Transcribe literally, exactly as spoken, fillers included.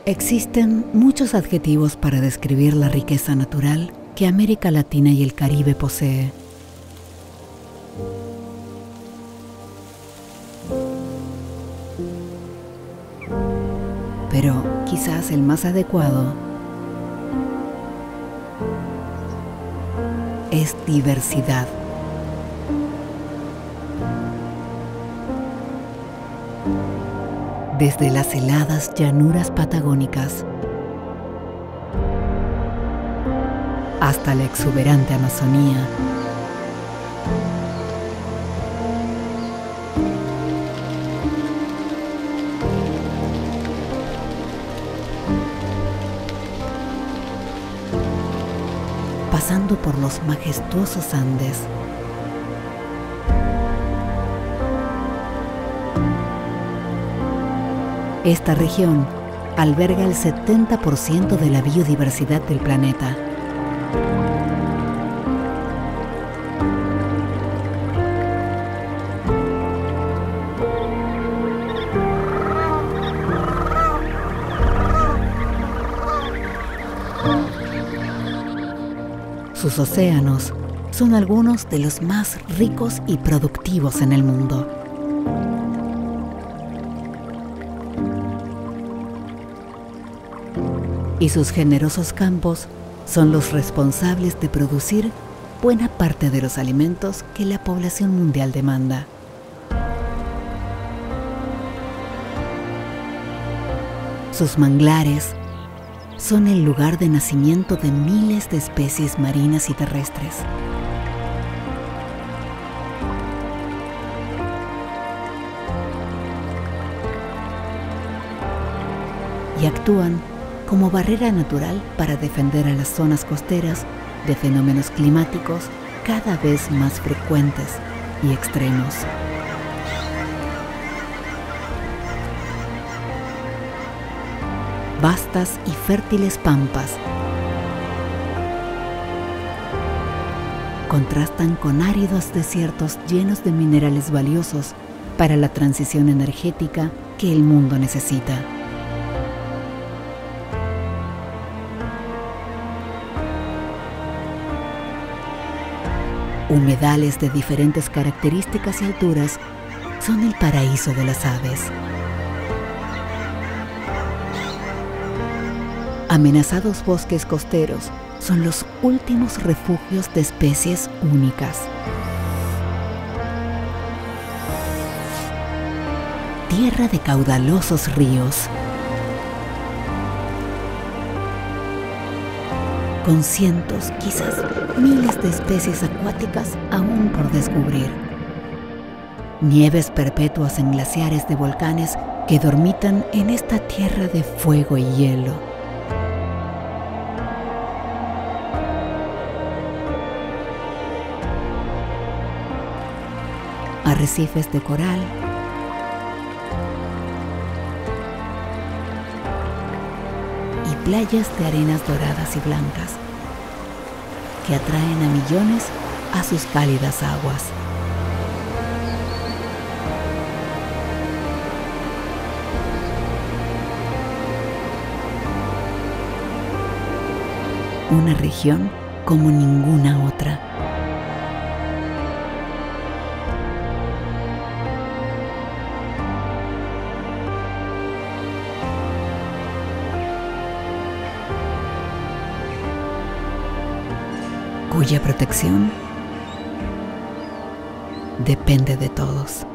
Existen muchos adjetivos para describir la riqueza natural que América Latina y el Caribe posee. Pero quizás el más adecuado es diversidad. Desde las heladas llanuras patagónicas hasta la exuberante Amazonía, pasando por los majestuosos Andes, esta región alberga el setenta por ciento de la biodiversidad del planeta. Sus océanos son algunos de los más ricos y productivos en el mundo. Y sus generosos campos son los responsables de producir buena parte de los alimentos que la población mundial demanda. Sus manglares son el lugar de nacimiento de miles de especies marinas y terrestres. Y actúan como barrera natural para defender a las zonas costeras de fenómenos climáticos cada vez más frecuentes y extremos. Vastas y fértiles pampas contrastan con áridos desiertos llenos de minerales valiosos para la transición energética que el mundo necesita. Humedales de diferentes características y alturas son el paraíso de las aves. Amenazados bosques costeros son los últimos refugios de especies únicas. Tierra de caudalosos ríos, con cientos, quizás miles de especies acuáticas aún por descubrir. Nieves perpetuas en glaciares de volcanes que dormitan en esta tierra de fuego y hielo. Arrecifes de coral, y playas de arenas doradas y blancas que atraen a millones a sus cálidas aguas. Una región como ninguna otra. Cuya protección depende de todos.